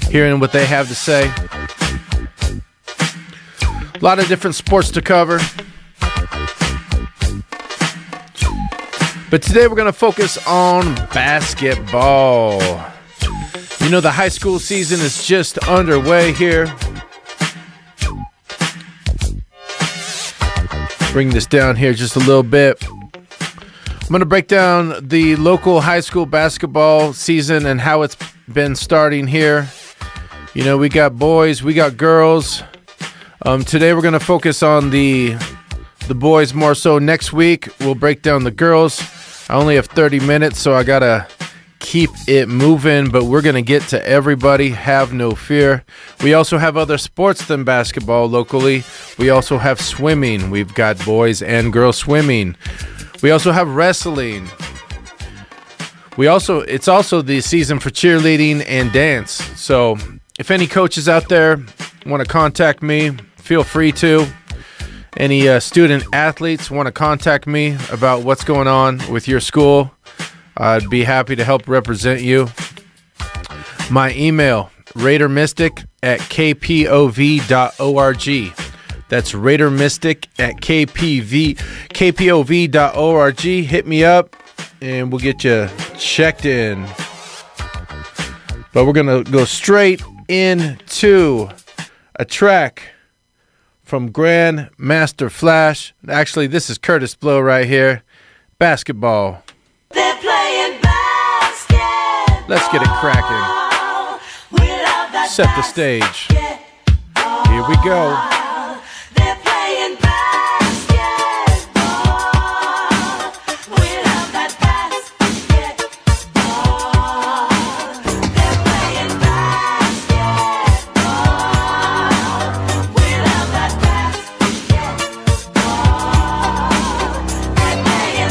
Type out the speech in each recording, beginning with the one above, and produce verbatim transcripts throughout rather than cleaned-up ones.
hearing what they have to say. A lot of different sports to cover. But today we're going to focus on basketball. You know, the high school season is just underway here. Bring this down here just a little bit. I'm going to break down the local high school basketball season and how it's been starting here. You know, we got boys, we got girls. Um, today we're going to focus on the the boys more so. Next week we'll break down the girls. I only have thirty minutes, so I got to keep it moving, but we're going to get to everybody. Have no fear. We also have other sports than basketball locally. We also have swimming. We've got boys and girls swimming. We also have wrestling. We also it's also the season for cheerleading and dance. So if any coaches out there want to contact me, feel free to. Any uh, student athletes want to contact me about what's going on with your school, I'd be happy to help represent you. My email, Raider Mystic at k p o v dot org. That's Raider Mystic at k p v k p o v dot org. Hit me up and we'll get you checked in. But we're going to go straight into a track from Grandmaster Flash. Actually, this is Curtis Blow right here. Basketball. They're playing basketball. Let's get it cracking. Set the stage. Here we go. They're playing basketball. We love that basketball. They're playing basketball. We love that basketball. They're playing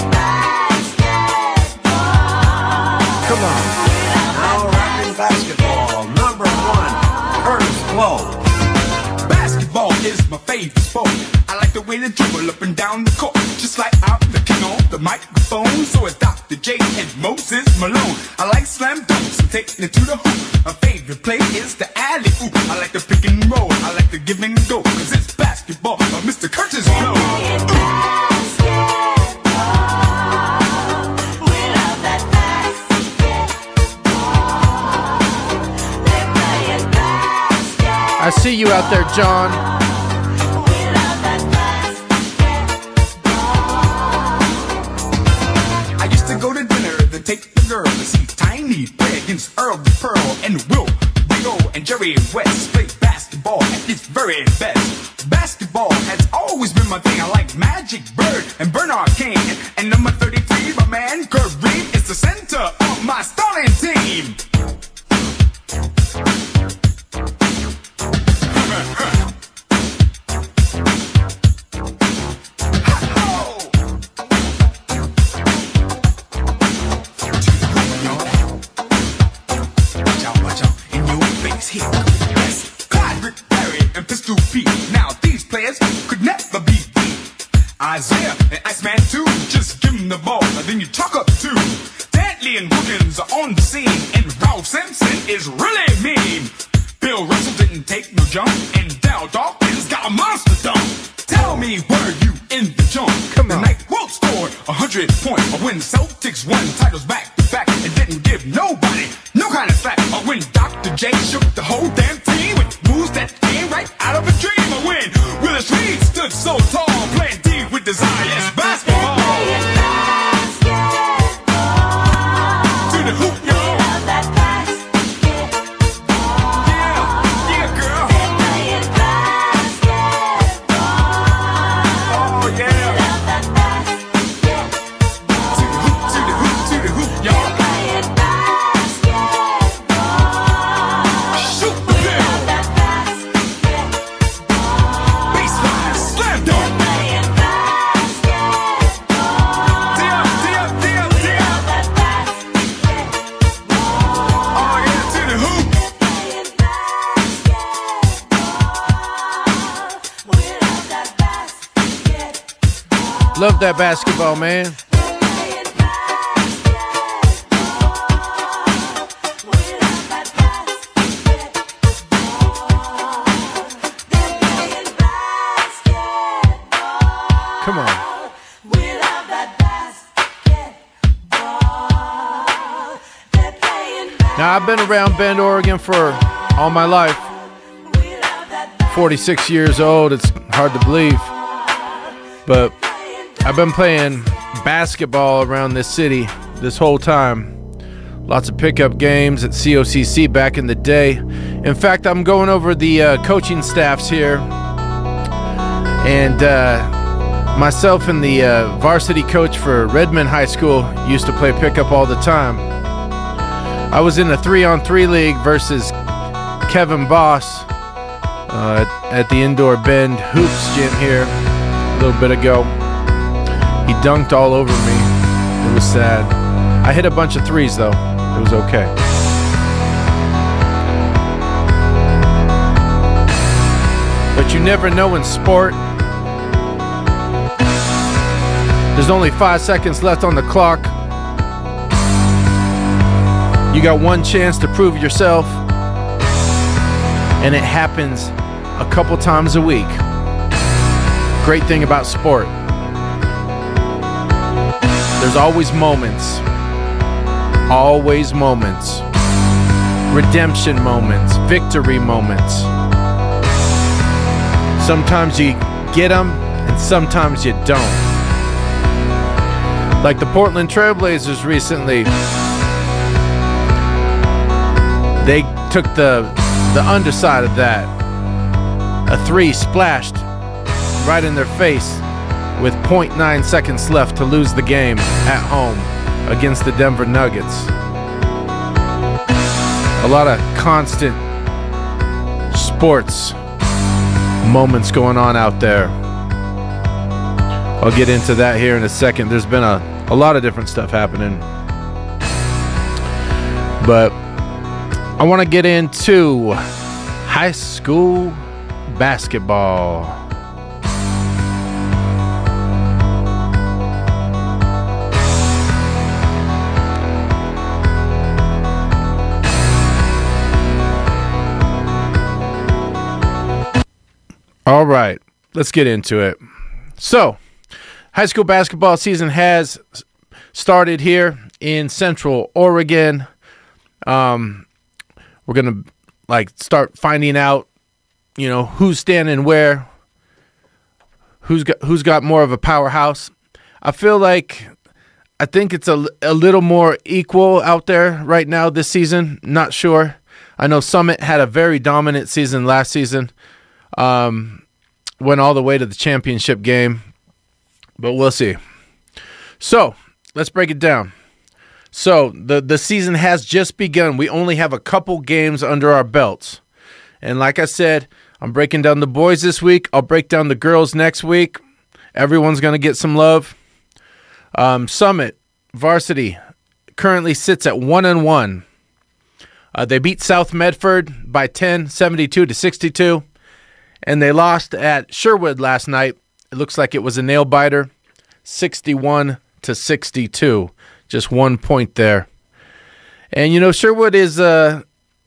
basketball. Come on. Now rapping basketball, number one, Curtis Blow. Basketball is my favorite sport. I like the way they dribble up and down the court, just like I'm looking on the microphone. So it's Doctor J and Moses Malone. I like slam dunks and taking it to the hoop. My favorite play is the alley oop. I like the pick and roll. I like the give and go, cause it's basketball by Mister Curtis Blow. I see you out there, John. I used to go to dinner, then take the girl to see Tiny play against Earl the Pearl and Will, Rio, and Jerry West play basketball at its very best. Basketball has always been my thing. I like Magic Bird and Bernard King. And number thirty-three, my man, Kurt Reed, is the center of my starting team. Here yes, Clyde, Rick Perry, and Pistol Pete. Now these players could never be beat. Isaiah and Iceman too, just give them the ball, and then you talk up too. Dantley and Wilkins are on the scene, and Ralph Simpson is really mean. Bill Russell didn't take no jump, and Dal Dawkins got a monster dunk. Tell me, were you in the jump? Come on. The night Wilt scored a hundred points, or when Celtics won titles back to back and didn't give nobody no kind of slack, or when Doctor J shook the whole damn team with moves that came right out of a dream, or when Willis Reed stood so tall, playing deep with desire. Yes, basketball. To the hoop, y'all. Love that basketball, man. I've been around Bend, Oregon for all my life. forty-six years old, it's hard to believe. But I've been playing basketball around this city this whole time. Lots of pickup games at C O C C back in the day. In fact, I'm going over the uh, coaching staffs here. And uh, myself and the uh, varsity coach for Redmond High School used to play pickup all the time. I was in a three-on-three league versus Kevin Boss uh, at, at the Indoor Bend Hoops gym here a little bit ago. He dunked all over me. It was sad. I hit a bunch of threes, though. It was okay. But you never know in sport. There's only five seconds left on the clock. You got one chance to prove yourself. And it happens a couple times a week. Great thing about sport. There's always moments. Always moments. Redemption moments. Victory moments. Sometimes you get them, and sometimes you don't. Like the Portland Trailblazers recently. They took the, the underside of that. A three splashed right in their face with zero point nine seconds left to lose the game at home against the Denver Nuggets. A lot of constant sports moments going on out there. I'll get into that here in a second. There's been a, a lot of different stuff happening. But I want to get into high school basketball. All right, let's get into it. So, high school basketball season has started here in Central Oregon. Um, we're gonna like start finding out, you know, who's standing where, who's got who's got more of a powerhouse. I feel like I think it's a, a little more equal out there right now this season. Not sure. I know Summit had a very dominant season last season. Um, went all the way to the championship game, but we'll see. So let's break it down. So the, the season has just begun. We only have a couple games under our belts. And like I said, I'm breaking down the boys this week. I'll break down the girls next week. Everyone's going to get some love. Um, Summit varsity currently sits at one and one. Uh, they beat South Medford by ten, seventy-two to sixty-two. And they lost at Sherwood last night. It looks like it was a nail biter, sixty-one to sixty-two. Just one point there. And you know, Sherwood is uh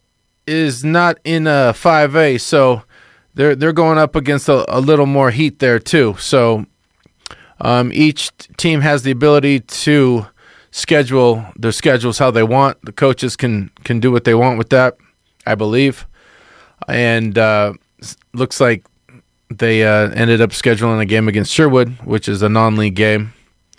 is not in a five A, so they're they're going up against a, a little more heat there too. So um, each team has the ability to schedule their schedules how they want. The coaches can can do what they want with that, I believe. And uh, looks like they uh, ended up scheduling a game against Sherwood, which is a non-league game.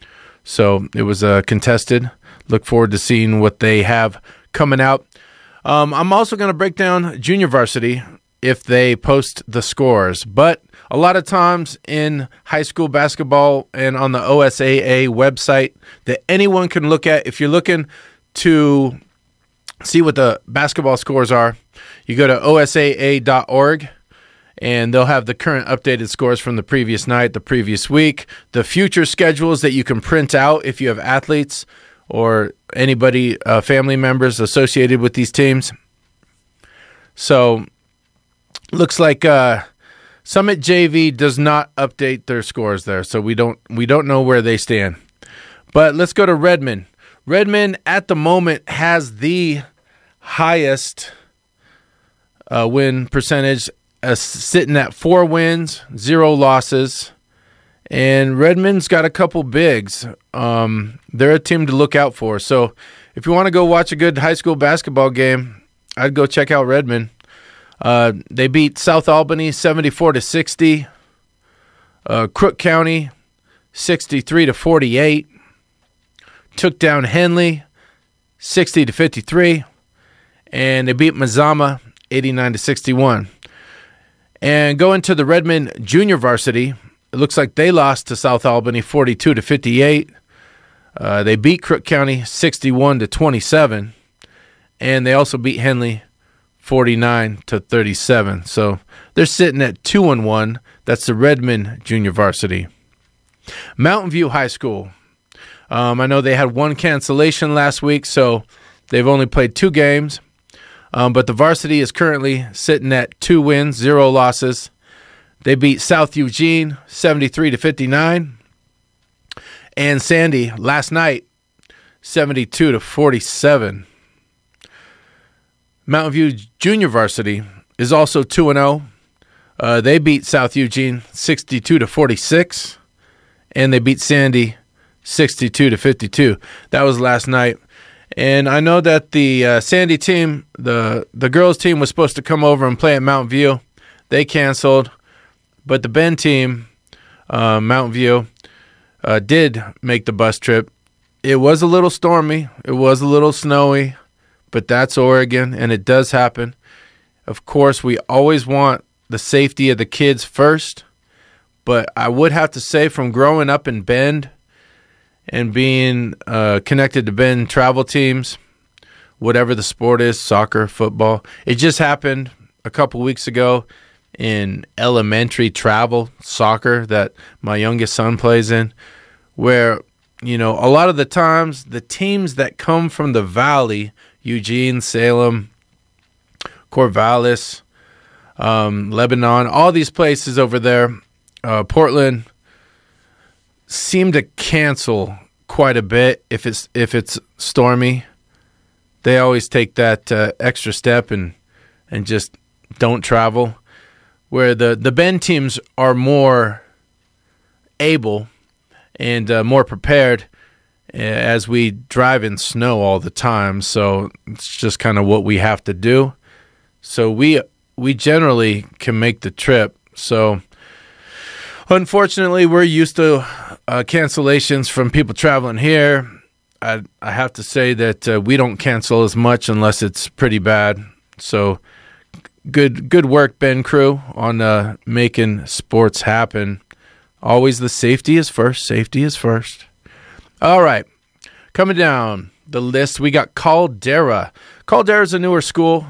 So it was uh, contested. Look forward to seeing what they have coming out. Um, I'm also going to break down junior varsity if they post the scores. But a lot of times in high school basketball and on the O S A A website that anyone can look at, if you're looking to see what the basketball scores are, you go to O S A A dot org. And they'll have the current updated scores from the previous night, the previous week, the future schedules that you can print out if you have athletes or anybody, uh, family members associated with these teams. So, looks like uh, Summit J V does not update their scores there, so we don't we don't know where they stand. But let's go to Redmond. Redmond at the moment has the highest uh, win percentage. Uh, sitting at four wins, zero losses. And Redmond's got a couple bigs. Um, they're a team to look out for. So if you want to go watch a good high school basketball game, I'd go check out Redmond. Uh, they beat South Albany seventy-four to sixty. Uh, Crook County sixty-three to forty-eight. Took down Henley sixty to fifty-three. And they beat Mazama eighty-nine to sixty-one. And going to the Redmond Junior Varsity, it looks like they lost to South Albany forty-two to fifty-eight. Uh, they beat Crook County sixty-one to twenty-seven. And they also beat Henley forty-nine to thirty-seven. So they're sitting at two and one. That's the Redmond Junior Varsity. Mountain View High School. Um, I know they had one cancellation last week, so they've only played two games. Um, but the varsity is currently sitting at two wins, zero losses. They beat South Eugene seventy-three to fifty-nine. And Sandy last night seventy-two to forty-seven. Mountain View Junior Varsity is also two and oh. Uh, they beat South Eugene sixty-two to forty-six. And they beat Sandy sixty-two to fifty-two. That was last night. And I know that the uh, Sandy team, the the girls team, was supposed to come over and play at Mountain View. They canceled. But the Bend team, uh, Mountain View, uh, did make the bus trip. It was a little stormy. It was a little snowy. But that's Oregon, and it does happen. Of course, we always want the safety of the kids first. But I would have to say, from growing up in Bend and being uh, connected to Bend travel teams, whatever the sport is, soccer, football, it just happened a couple weeks ago in elementary travel soccer that my youngest son plays in, where, you know, a lot of the times the teams that come from the valley, Eugene, Salem, Corvallis, um, Lebanon, all these places over there, uh, Portland, seem to cancel quite a bit if it's if it's stormy. They always take that uh, extra step and and just don't travel. Where the the Bend teams are more able and uh, more prepared, as we drive in snow all the time. So it's just kind of what we have to do. So we we generally can make the trip. So unfortunately, we're used to uh, cancellations from people traveling here. I I have to say that uh, we don't cancel as much unless it's pretty bad. So good good work, Ben crew, on uh, making sports happen. Always the safety is first. Safety is first. All right, coming down the list, we got Caldera. Caldera is a newer school.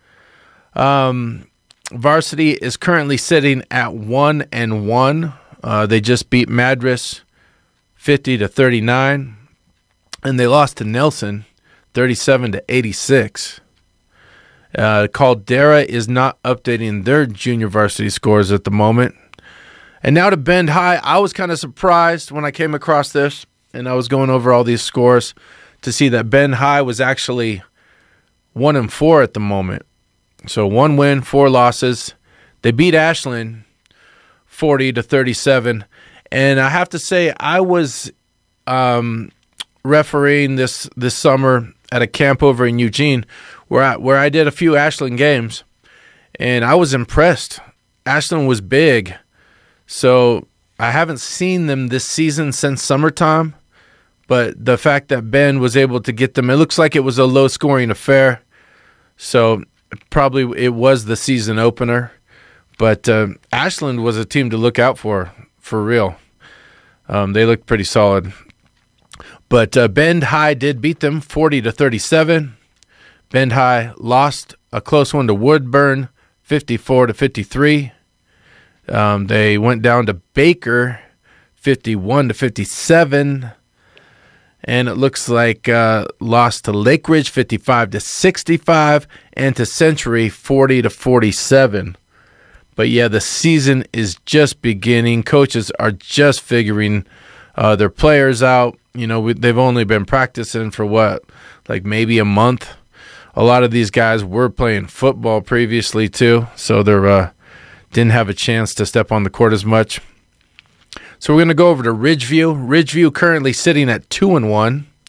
Um, varsity is currently sitting at one and one. Uh, they just beat Madras fifty to thirty-nine, and they lost to Nelson thirty-seven to eighty-six. Uh, Caldera is not updating their junior varsity scores at the moment. And now to Bend High. I was kind of surprised when I came across this, and I was going over all these scores to see that Bend High was actually one and four at the moment. So one win, four losses. They beat Ashland forty to thirty-seven. And I have to say, I was um, refereeing this this summer at a camp over in Eugene where I, where I did a few Ashland games, and I was impressed. Ashland was big. So I haven't seen them this season since summertime, but the fact that Ben was able to get them, it looks like it was a low-scoring affair. So probably it was the season opener. But uh, Ashland was a team to look out for, for real. Um, they looked pretty solid. But uh, Bend High did beat them forty to thirty-seven. Bend High lost a close one to Woodburn, fifty-four to fifty-three. Um, they went down to Baker, fifty-one to fifty-seven. And it looks like uh, lost to Lake Ridge, fifty-five to sixty-five, and to Century, forty to forty-seven. But yeah, the season is just beginning. Coaches are just figuring uh, their players out. You know, we, they've only been practicing for what, like maybe a month. A lot of these guys were playing football previously too, so they're uh, didn't have a chance to step on the court as much. So we're going to go over to Ridgeview. Ridgeview currently sitting at two and one.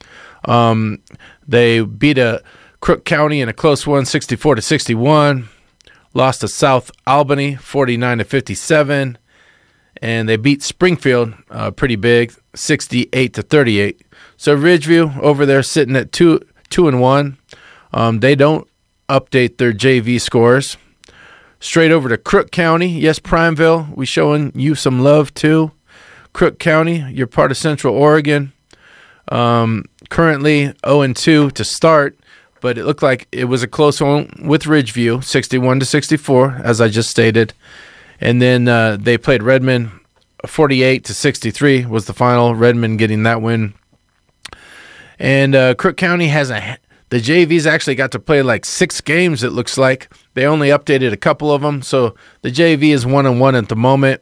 Um, they beat a Crook County in a close one, sixty-four to sixty-one. Lost to South Albany, forty-nine to fifty-seven. And they beat Springfield uh, pretty big, sixty-eight to thirty-eight. So Ridgeview over there sitting at two, two and one. Um, they don't update their J V scores. Straight over to Crook County. Yes, Primeville, we showing you some love too. Crook County, you're part of Central Oregon. Um, currently oh and two to start, but it looked like it was a close one with Ridgeview, sixty-one to sixty-four, as I just stated. And then uh, they played Redmond, forty-eight to sixty-three was the final. Redmond getting that win. And uh, Crook County has a the J Vs actually got to play like six games. It looks like they only updated a couple of them, so the J V is one and one at the moment.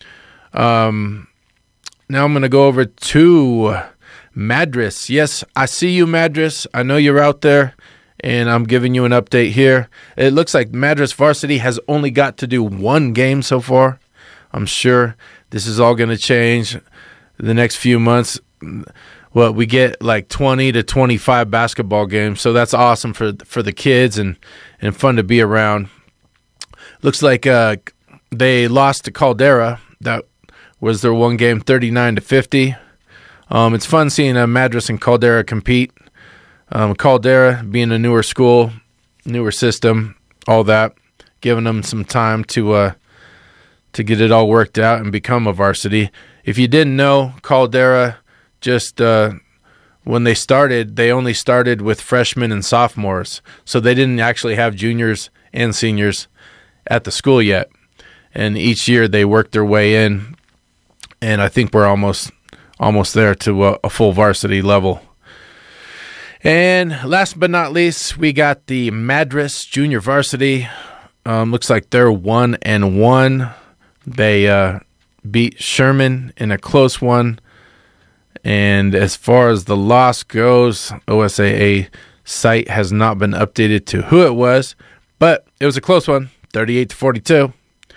Um, now I'm going to go over to Madras. Yes, I see you, Madras. I know you're out there, and I'm giving you an update here. It looks like Madras varsity has only got to do one game so far. I'm sure this is all going to change the next few months. Well, we get like twenty to twenty-five basketball games, so that's awesome for for the kids and, and fun to be around. Looks like uh, they lost to Caldera. That was their one game, thirty-nine to fifty. Um, it's fun seeing uh, Madras and Caldera compete. Um, Caldera being a newer school, newer system, all that, giving them some time to uh, to get it all worked out and become a varsity. If you didn't know, Caldera, just uh, when they started, they only started with freshmen and sophomores, so they didn't actually have juniors and seniors at the school yet. And each year they worked their way in, and I think we're almost almost there to a, a full varsity level. And last but not least, we got the Madras Junior Varsity. Um, looks like they're one and one. They uh, beat Sherman in a close one. And as far as the loss goes, O S A A site has not been updated to who it was, but it was a close one, thirty-eight to forty-two.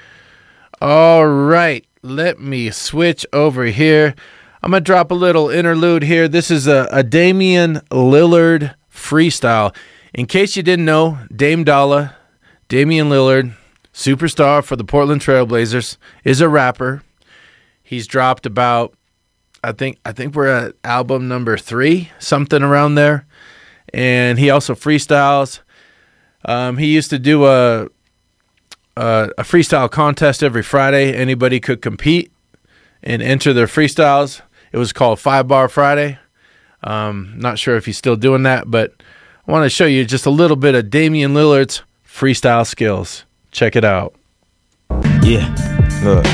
All right, let me switch over here. I'm going to drop a little interlude here. This is a, a Damian Lillard freestyle. In case you didn't know, Dame Dalla, Damian Lillard, superstar for the Portland Trailblazers, is a rapper. He's dropped about, I think I think we're at album number three, something around there. And he also freestyles. Um, he used to do a, a a freestyle contest every Friday. Anybody could compete and enter their freestyles. It was called Five Bar Friday. Um, not sure if he's still doing that, but I want to show you just a little bit of Damian Lillard's freestyle skills. Check it out. Yeah, look.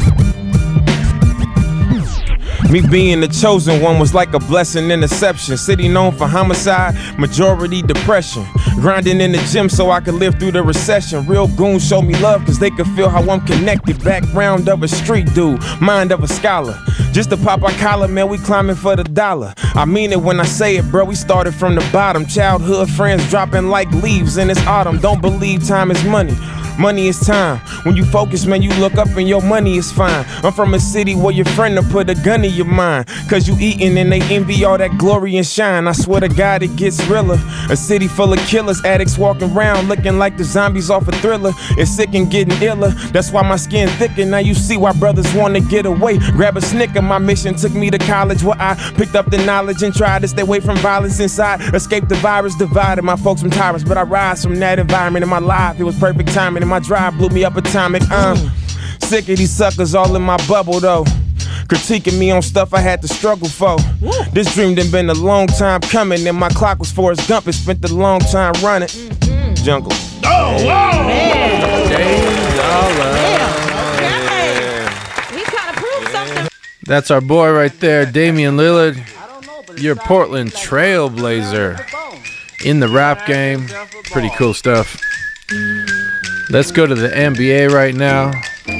Me being the chosen one was like a blessing and exception. City known for homicide, majority depression. Grinding in the gym so I could live through the recession. Real goons show me love cause they could feel how I'm connected. Background of a street dude, mind of a scholar. Just to pop our collar, man, we climbing for the dollar. I mean it when I say it, bro, we started from the bottom. Childhood friends dropping like leaves in this autumn. Don't believe time is money. Money is time. When you focus, man, you look up and your money is fine. I'm from a city where your friend will put a gun in your mind. Cause you eating and they envy all that glory and shine. I swear to God it gets realer. A city full of killers, addicts walking around looking like the zombies off a Thriller. It's sick and getting iller. That's why my skin thicker. Now you see why brothers want to get away. Grab a Snicker. My mission took me to college where I picked up the knowledge and tried to stay away from violence inside. Escape the virus divided my folks from tyrants. But I rise from that environment in my life. It was perfect timing. My drive blew me up atomic. Um, sick of these suckers all in my bubble though. Critiquing me on stuff I had to struggle for. Woo. This dream done been a long time coming, and my clock was Forrest Gump. It spent a long time running. Mm-hmm. Jungle. Oh, wow! Man. Damn. Okay. He's trying to prove something. That's our boy right there, Damian Lillard. Your Portland Trailblazer in the rap game. Pretty cool stuff. Let's go to the N B A right now.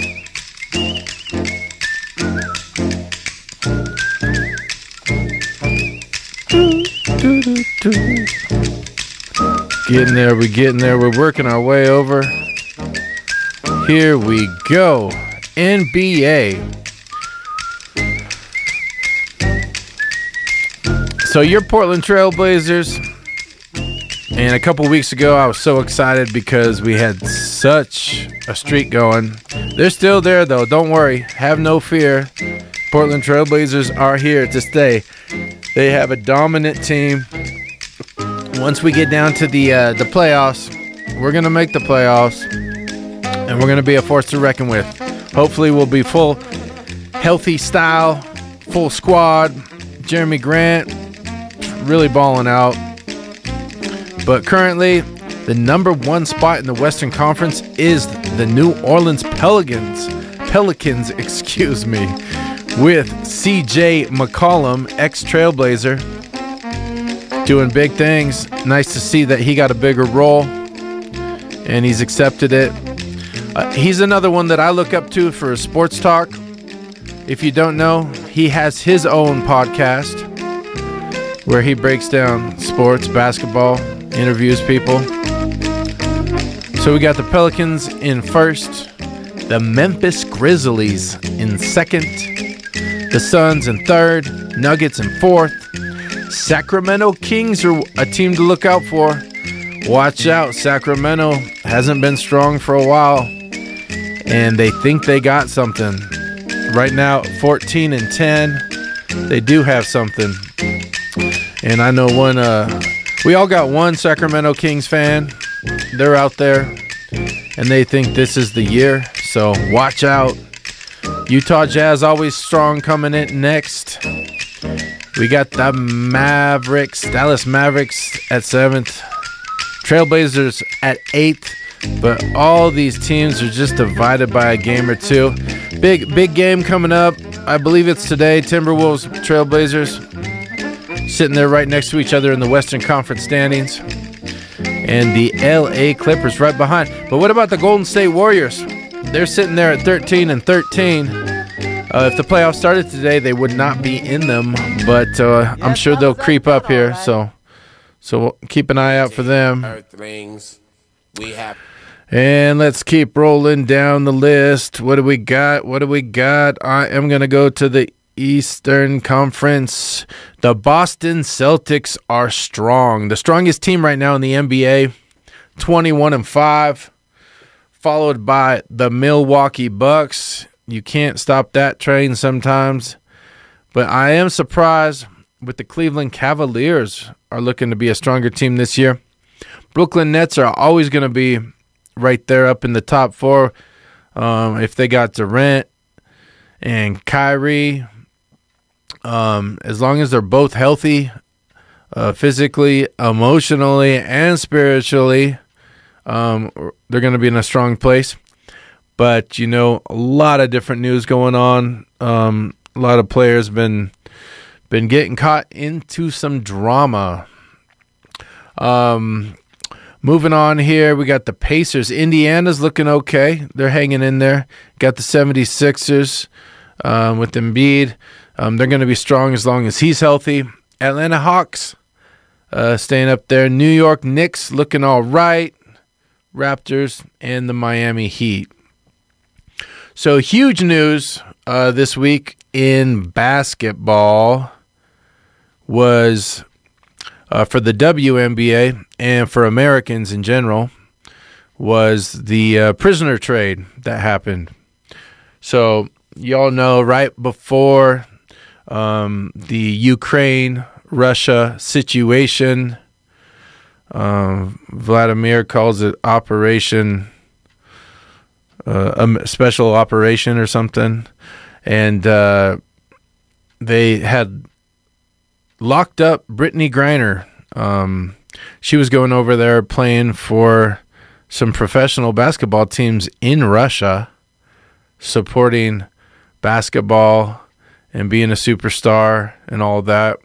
Getting there, we're getting there. We're working our way over. Here we go. N B A. So your Portland Trailblazers, and a couple weeks ago I was so excited because we had such a streak going. They're still there though, don't worry, have no fear. Portland Trailblazers are here to stay. They have a dominant team. Once we get down to the uh, the playoffs, we're going to make the playoffs, and we're going to be a force to reckon with. Hopefully we'll be full, healthy style, full squad. Jeremy Grant really balling out. But currently, the number one spot in the Western Conference is the New Orleans Pelicans. Pelicans, excuse me, with C J McCollum, ex-Trailblazer, doing big things. Nice to see that he got a bigger role, and he's accepted it. Uh, he's another one that I look up to for sports talk. If you don't know, he has his own podcast where he breaks down sports, basketball, interviews people. So we got the Pelicans in first, the Memphis Grizzlies in second, the Suns in third, Nuggets in fourth. Sacramento Kings are a team to look out for. Watch out, Sacramento hasn't been strong for a while, and they think they got something. Right now, fourteen and ten, they do have something. And I know one, uh, we all got one Sacramento Kings fan. They're out there, and they think this is the year. So watch out. Utah Jazz always strong coming in next. We got the Mavericks, Dallas Mavericks at seventh. Trailblazers at eighth. But all these teams are just divided by a game or two. Big, big game coming up. I believe it's today. Timberwolves, Trailblazers. Sitting there right next to each other in the Western Conference standings. And the L A Clippers right behind. But what about the Golden State Warriors? They're sitting there at thirteen and thirteen. Uh, if the playoffs started today, they would not be in them. But uh, I'm sure they'll creep up here. So, so we'll keep an eye out for them. Earthlings, we have. And let's keep rolling down the list. What do we got? What do we got? I am going to go to the Eastern Conference. The Boston Celtics are strong. The strongest team right now in the N B A, twenty-one and five, followed by the Milwaukee Bucks. You can't stop that train sometimes. But I am surprised with the Cleveland Cavaliers are looking to be a stronger team this year. Brooklyn Nets are always going to be right there up in the top four. Um, if they got Durant and Kyrie, um, as long as they're both healthy, uh, physically, emotionally, and spiritually, um, they're going to be in a strong place. But, you know, a lot of different news going on. Um, a lot of players been been getting caught into some drama. Um, moving on here, we got the Pacers. Indiana's looking okay. They're hanging in there. Got the seventy-sixers um, with Embiid. Um, they're going to be strong as long as he's healthy. Atlanta Hawks uh, staying up there. New York Knicks looking all right. Raptors and the Miami Heat. So huge news uh, this week in basketball was uh, for the W N B A and for Americans in general was the uh, prisoner trade that happened. So y'all know right before um, the Ukraine-Russia situation, um, Vladimir calls it Operation... Uh, a special operation or something, and uh, they had locked up Brittany Griner. Um, she was going over there playing for some professional basketball teams in Russia, supporting basketball and being a superstar and all that.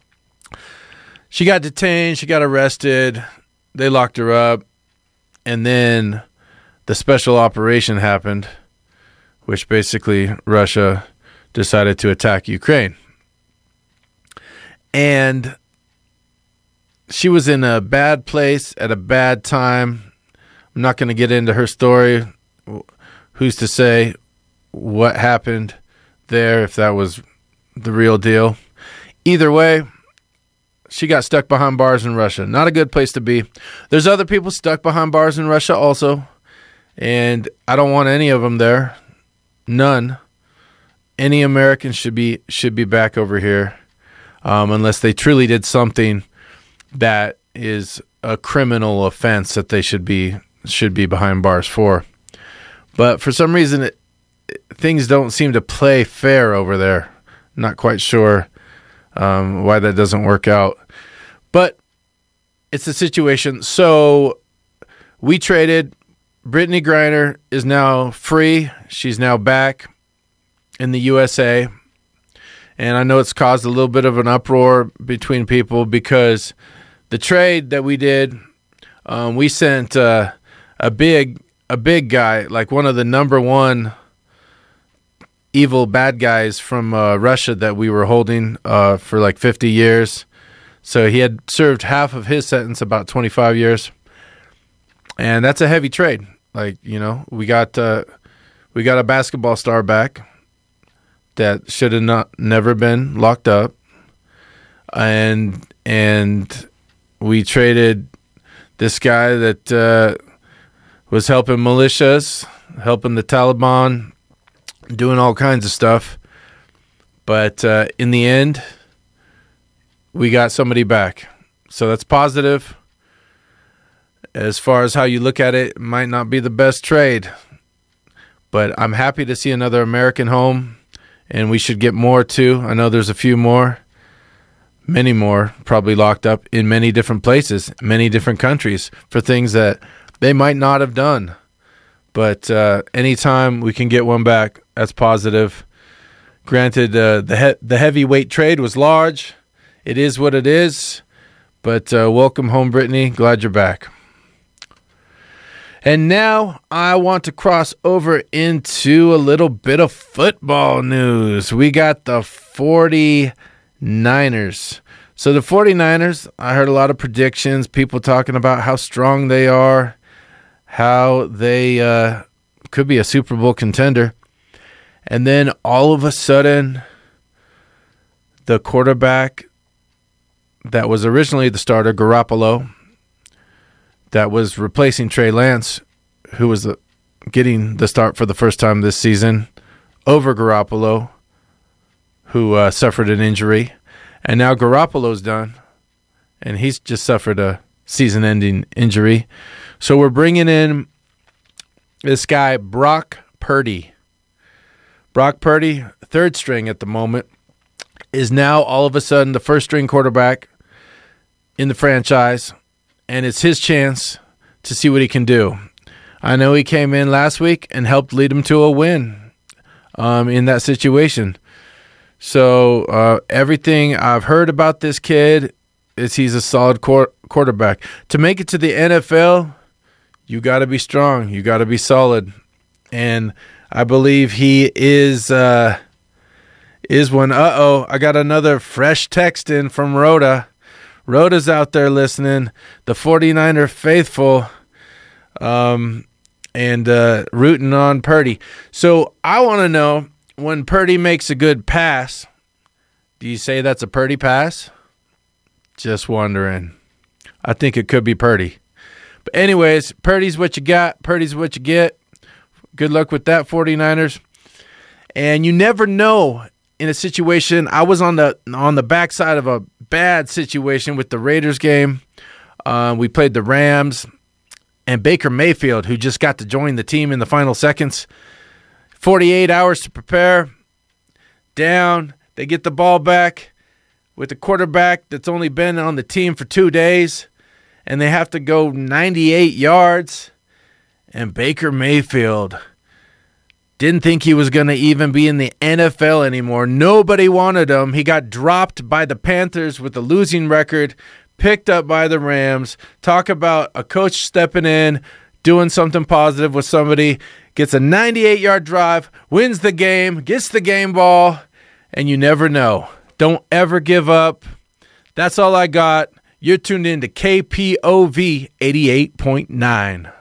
She got detained. She got arrested. They locked her up, and then the special operation happened, which basically Russia decided to attack Ukraine. And she was in a bad place at a bad time. I'm not going to get into her story. Who's to say what happened there, if that was the real deal? Either way, she got stuck behind bars in Russia. Not a good place to be. There's other people stuck behind bars in Russia also, and I don't want any of them there. None. Any Americans should be should be back over here, um, unless they truly did something that is a criminal offense that they should be should be behind bars for. But for some reason, it, things don't seem to play fair over there. Not quite sure um, why that doesn't work out. But it's a situation. So we traded. Brittany Griner is now free. She's now back in the U S A. And I know it's caused a little bit of an uproar between people because the trade that we did, um, we sent uh, a big a big guy, like one of the number one evil bad guys from uh, Russia that we were holding uh, for like fifty years. So he had served half of his sentence, about twenty-five years. And that's a heavy trade. Like, you know, we got uh, we got a basketball star back that should have not never been locked up. And and we traded this guy that uh, was helping militias, helping the Taliban, doing all kinds of stuff. But uh, in the end, we got somebody back. So that's positive. As far as how you look at it, it might not be the best trade. But I'm happy to see another American home, and we should get more too. I know there's a few more, many more, probably locked up in many different places, many different countries for things that they might not have done. But uh, anytime we can get one back, that's positive. Granted, uh, the he- the heavyweight trade was large. It is what it is. But uh, welcome home, Brittany. Glad you're back. And now I want to cross over into a little bit of football news. We got the 49ers. So the 49ers, I heard a lot of predictions, people talking about how strong they are, how they uh, could be a Super Bowl contender. And then all of a sudden, the quarterback that was originally the starter, Garoppolo, that was replacing Trey Lance, who was the, getting the start for the first time this season, over Garoppolo, who uh, suffered an injury. And now Garoppolo's done, and he's just suffered a season-ending injury. So we're bringing in this guy, Brock Purdy. Brock Purdy, third string at the moment, is now all of a sudden the first-string quarterback in the franchise, and it's his chance to see what he can do. I know he came in last week and helped lead him to a win um, in that situation. So uh, everything I've heard about this kid is he's a solid qu- quarterback. To make it to the N F L, you got to be strong. You got to be solid. And I believe he is uh, is one. Uh-oh, I got another fresh text in from Rhoda. Rhoda's out there listening, the 49er faithful, um, and uh, rooting on Purdy. So I want to know, when Purdy makes a good pass, do you say that's a Purdy pass? Just wondering. I think it could be Purdy. But anyways, Purdy's what you got. Purdy's what you get. Good luck with that, 49ers. And you never know in a situation. I was on the on the backside of a bad situation with the Raiders game. Uh, we played the Rams, and Baker Mayfield, who just got to join the team in the final seconds. forty-eight hours to prepare. Down. They get the ball back with a quarterback that's only been on the team for two days, and they have to go ninety-eight yards. And Baker Mayfield didn't think he was going to even be in the N F L anymore. Nobody wanted him. He got dropped by the Panthers with a losing record, picked up by the Rams. Talk about a coach stepping in, doing something positive with somebody, gets a ninety-eight-yard drive, wins the game, gets the game ball, and you never know. Don't ever give up. That's all I got. You're tuned in to K P O V eighty-eight point nine.